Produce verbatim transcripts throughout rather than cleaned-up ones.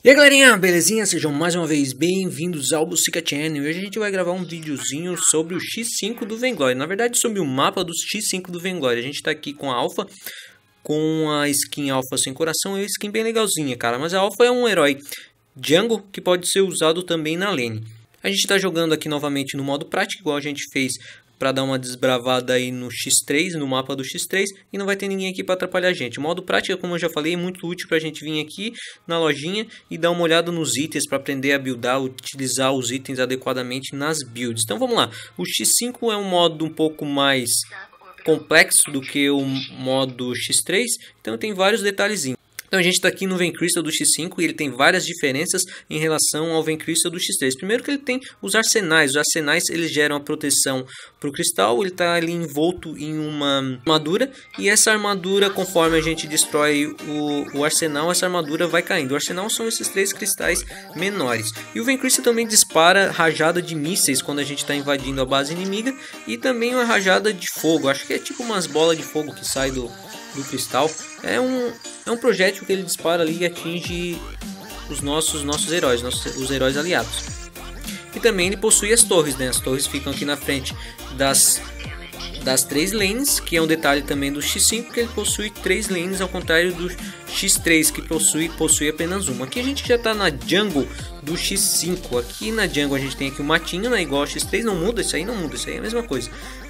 E aí galerinha, belezinha? Sejam mais uma vez bem-vindos ao Bucica Channel. E hoje a gente vai gravar um videozinho sobre o X cinco do Vainglory. Na verdade sobre o mapa do X cinco do Vainglory. A gente tá aqui com a Alpha, com a skin Alpha sem coração. É uma skin bem legalzinha, cara. Mas a Alpha é um herói jungle que pode ser usado também na lane. A gente tá jogando aqui novamente no modo prático, igual a gente fez para dar uma desbravada aí no X três, no mapa do X três, e não vai ter ninguém aqui para atrapalhar a gente. O modo prático, como eu já falei, é muito útil para a gente vir aqui na lojinha e dar uma olhada nos itens para aprender a buildar, utilizar os itens adequadamente nas builds. Então vamos lá, o X cinco é um modo um pouco mais complexo do que o modo X três, então tem vários detalhezinhos. Então a gente está aqui no Vayne Crystal do X cinco e ele tem várias diferenças em relação ao Vayne Crystal do X três. Primeiro que ele tem os arsenais. Os arsenais eles geram a proteção para o cristal. Ele está ali envolto em uma armadura. E essa armadura, conforme a gente destrói o, o arsenal, essa armadura vai caindo. O arsenal são esses três cristais menores. E o Vayne Crystal também dispara rajada de mísseis quando a gente está invadindo a base inimiga. E também uma rajada de fogo. Acho que é tipo umas bolas de fogo que sai do... do cristal. É um, é um projétil que ele dispara ali e atinge os nossos, nossos heróis, nossos, os heróis aliados. E também ele possui as torres, né? As torres ficam aqui na frente das, das três lanes, que é um detalhe também do X cinco, que ele possui três lanes, ao contrário do X três, que possui, possui apenas uma. Aqui a gente já está na jungle do X cinco. Aqui na jungle a gente tem aqui o matinho, né? Igual ao X três, não muda, isso aí não muda, isso aí é a mesma coisa.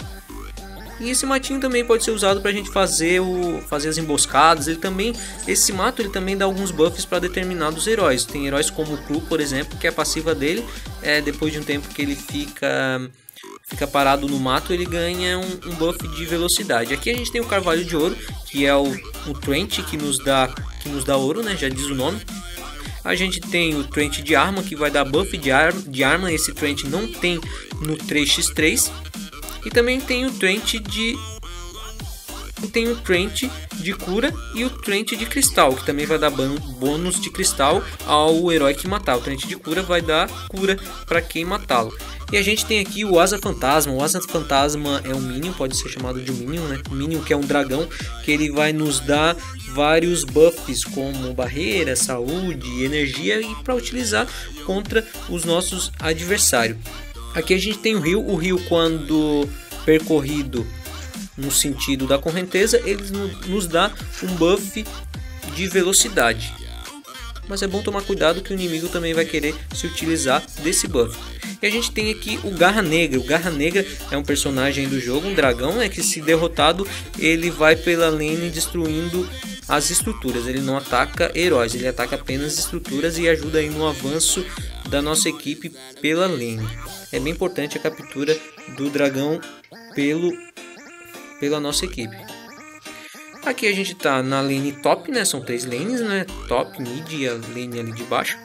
E esse matinho também pode ser usado para a gente fazer, o, fazer as emboscadas. Ele também, esse mato ele também dá alguns buffs para determinados heróis. Tem heróis como o Clu, por exemplo, que a passiva dele é depois de um tempo que ele fica, fica parado no mato, ele ganha um, um buff de velocidade. Aqui a gente tem o Carvalho de Ouro, que é o, o Trent que nos dá, que nos dá ouro, né? Já diz o nome. A gente tem o Trent de arma, que vai dar buff de, ar, de arma. Esse Trent não tem no três por três. E também tem o Trent de tem o Trent de cura e o Trent de cristal, que também vai dar bônus de cristal ao herói que matar. O Trent de cura vai dar cura para quem matá-lo. E a gente tem aqui o Asa Fantasma. O Asa Fantasma é um Minion, pode ser chamado de Minion, né? Um Minion que é um dragão, que ele vai nos dar vários buffs como barreira, saúde, energia, e para utilizar contra os nossos adversários. Aqui a gente tem o rio, o rio quando percorrido no sentido da correnteza, ele nos dá um buff de velocidade. Mas é bom tomar cuidado que o inimigo também vai querer se utilizar desse buff. E a gente tem aqui o Garra Negra. O Garra Negra é um personagem do jogo, um dragão, né, que se derrotado ele vai pela lane destruindo as estruturas. Ele não ataca heróis, ele ataca apenas estruturas e ajuda aí no avanço da nossa equipe pela lane. É bem importante a captura do dragão pelo, pela nossa equipe. Aqui a gente está na lane top, né? São três lanes, né? Top, mid e a lane ali de baixo.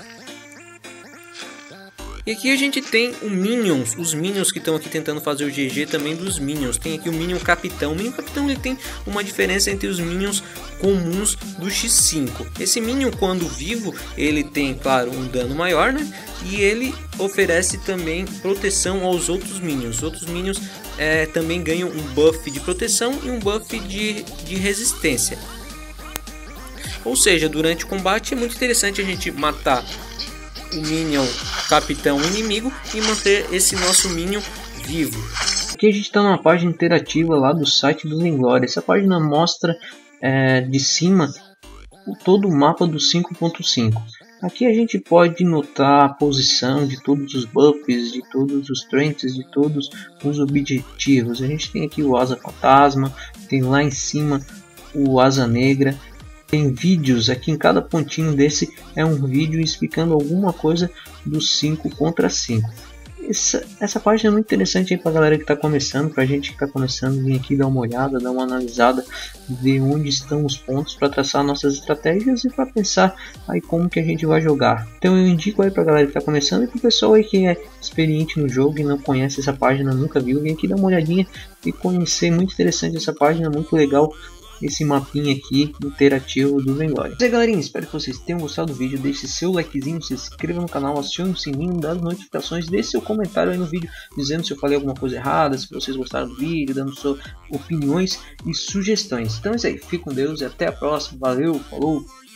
E aqui a gente tem o Minions, os Minions que estão aqui tentando fazer o G G também dos Minions. Tem aqui o Minion Capitão. O Minion Capitão ele tem uma diferença entre os Minions comuns do X cinco. Esse Minion quando vivo, ele tem, claro, um dano maior, né? E ele oferece também proteção aos outros Minions. Os outros Minions é, também ganham um buff de proteção e um buff de, de resistência. Ou seja, durante o combate é muito interessante a gente matar o Minion Capitão inimigo e manter esse nosso Minion vivo. Aqui a gente está numa página interativa lá do site do Vainglory. Essa página mostra é, de cima o, todo o mapa do cinco ponto cinco. Aqui a gente pode notar a posição de todos os buffs, de todos os trends, de todos os objetivos. A gente tem aqui o Asa Fantasma, tem lá em cima o Asa Negra. Tem vídeos aqui em cada pontinho desse, é um vídeo explicando alguma coisa do cinco contra cinco. Essa, essa página é muito interessante para a galera que está começando, para a gente que está começando, vir aqui dar uma olhada, dar uma analisada, ver onde estão os pontos para traçar nossas estratégias e para pensar aí como que a gente vai jogar. Então eu indico aí para a galera que está começando e para o pessoal aí que é experiente no jogo e não conhece essa página, nunca viu, vem aqui dar uma olhadinha e conhecer. Muito interessante essa página, muito legal esse mapinha aqui interativo do Vainglory. E aí galerinha, espero que vocês tenham gostado do vídeo. Deixe seu likezinho, se inscreva no canal, acione o sininho das notificações, deixe seu comentário aí no vídeo dizendo se eu falei alguma coisa errada, se vocês gostaram do vídeo, dando suas opiniões e sugestões. Então é isso aí, fique com Deus e até a próxima. Valeu, falou!